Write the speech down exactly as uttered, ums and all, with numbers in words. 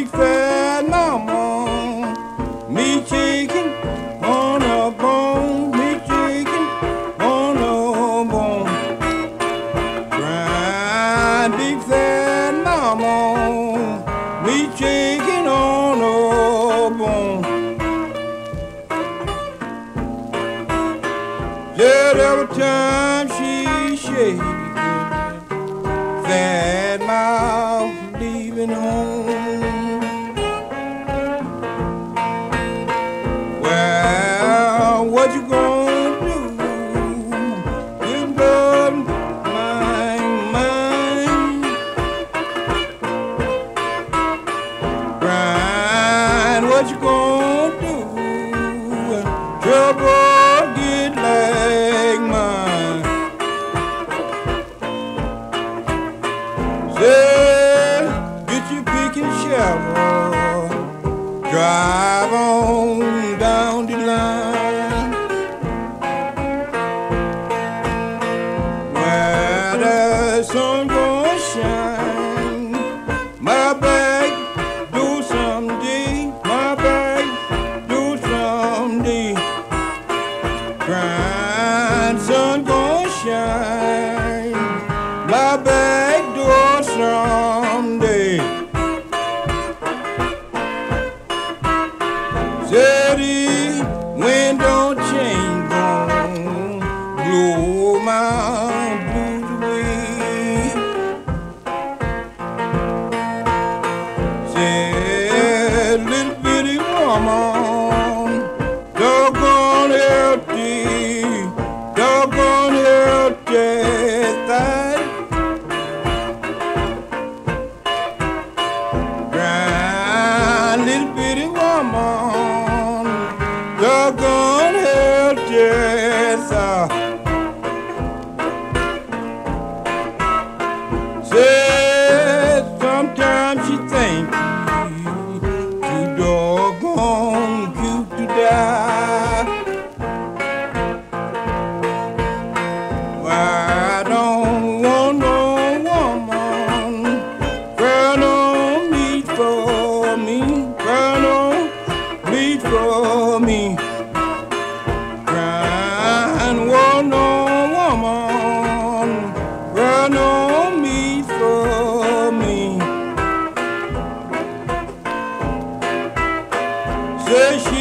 big fat mama, me chicken on a bone, me chicken on a bone. Grind big fat mama, me chicken on a bone. Just every time she shakes, fat mouth leaving home. Well, what you gonna do? Good Lord, mine, mine. Brian, what you gonna do? Trouble get like mine. Say, get your pick and shovel, drive on down the line. Where the sun gonna shine, my back do someday, my back do someday. Grind, sun gonna shine, my back door someday. Steady wind don't change, gon' blow my blues away. Said little bitty woman, doggone healthy, doggone healthy thigh. Grind little bitty woman, doggone healthy thigh. Said sometimes she think too doggone cute to die. I don't want no woman crying on me for me, crying on me for me. Crying want no woman crying on me for me. Say she